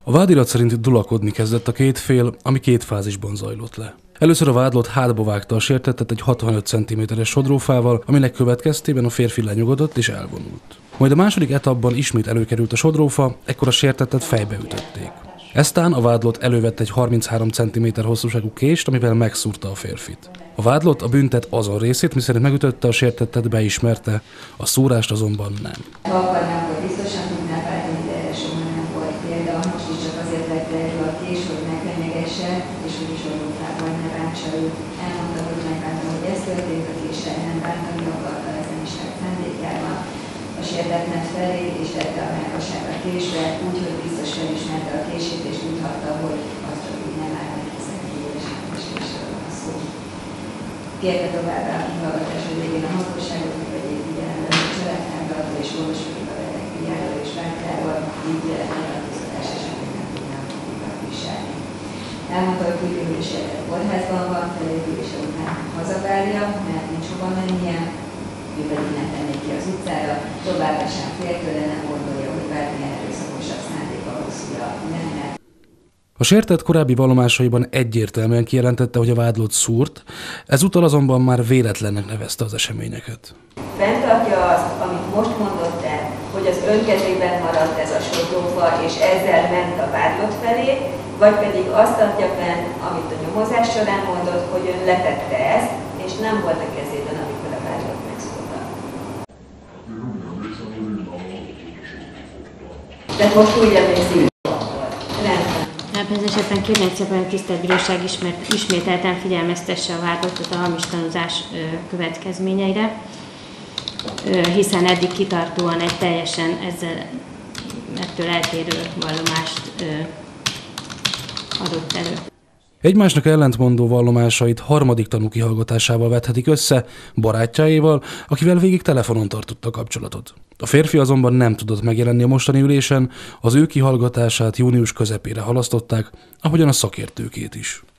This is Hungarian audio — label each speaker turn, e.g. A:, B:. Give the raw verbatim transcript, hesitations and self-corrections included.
A: A vádirat szerint dulakodni kezdett a két fél, ami két fázisban zajlott le. Először a vádlott hátba vágta a sértettet egy hatvanöt centiméteres sodrófával, aminek következtében a férfi lenyugodott és elvonult. Majd a második etapban ismét előkerült a sodrófa, ekkor a sértettet fejbe ütötték. Eztán a vádlott elővett egy harminchárom centiméter hosszúságú kést, amivel megszúrta a férfit. A vádlott a büntet azon részét, miszerint megütötte a sértettet, beismerte, a szúrást azonban nem.
B: Ha akarnám, hogy biztosan tudnám váltani, de erre soha nem volt példa. Most is csak azért vett elő a kés, hogy meglenyegesse, és hogy is sodrófával ne ráncsa őt. Elmondta, hogy megbánta, hogy ez történt, a késsel nem bántani akarta, ezen is lett szándékában. A sértettet felé és tette a melkasára késre, úgyhogy biztos felismerte a kését, és tudhatta, hogy az csak úgy nem áll neki, hiszen kiéleses késről van szó. Kérte továbbá a kihallgatás végén a hatóságot, hogy vegyék figyelembe, hogy családtárgyalata és orvosodik a beteg figyelő és vártával, így életletartóztatás esetén nem tudnám magukat viselni. Elmondta, hogy tudja, hogy a sértett kórházban van, felépülése után hazavárja, mert nincs hova mennie, ő pedig nem tennék ki az utcára, továbbá sem fél tőle, nem gondolja, hogy bármilyen erőszakosabb szándéka hosszúra lenne.
A: A sértett korábbi vallomásaiban egyértelműen kijelentette, hogy a vádlott szúrt, ezúttal azonban már véletlennek nevezte az eseményeket.
B: Fenntartja azt, amit most mondott el, hogy az ön kezében maradt ez a sodrófa, és ezzel ment a vádlott felé, vagy pedig azt tartja fenn, amit a nyomozás során mondott, hogy ön letette ezt, és nem volt a kezében, amikor a vádlott megszólta. De most úgy emlékszik.
C: Ebben az esetben kérnék szépen, hogy tisztelt bíróság ismét, ismételten figyelmeztesse a vádlottat a hamis tanúzás következményeire, hiszen eddig kitartóan egy teljesen ezzel, ettől eltérő vallomást adott elő.
A: Egymásnak ellentmondó vallomásait harmadik tanú kihallgatásával vethetik össze, barátjáéval, akivel végig telefonon tartotta a kapcsolatot. A férfi azonban nem tudott megjelenni a mostani ülésen, az ő kihallgatását június közepére halasztották, ahogyan a szakértőkét is.